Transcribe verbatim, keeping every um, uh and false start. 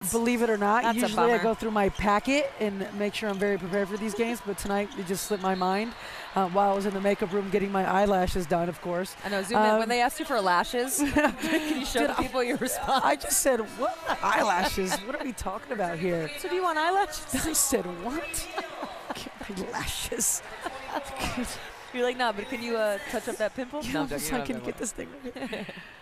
Believe it or not, That's a usually I bummer. go through my packet and make sure I'm very prepared for these games, but tonight it just slipped my mind uh, while I was in the makeup room getting my eyelashes done, of course. I know, Zoom in. Um, When they asked you for lashes, can you show Did the I- people your response? I just said, what eyelashes? What are we talking about here? So do you want eyelashes? I said, what? Eyelashes. You're like, nah, but can you uh, touch up that pimple? You No, know, I'm joking, just you like, don't can you have get this thing right here?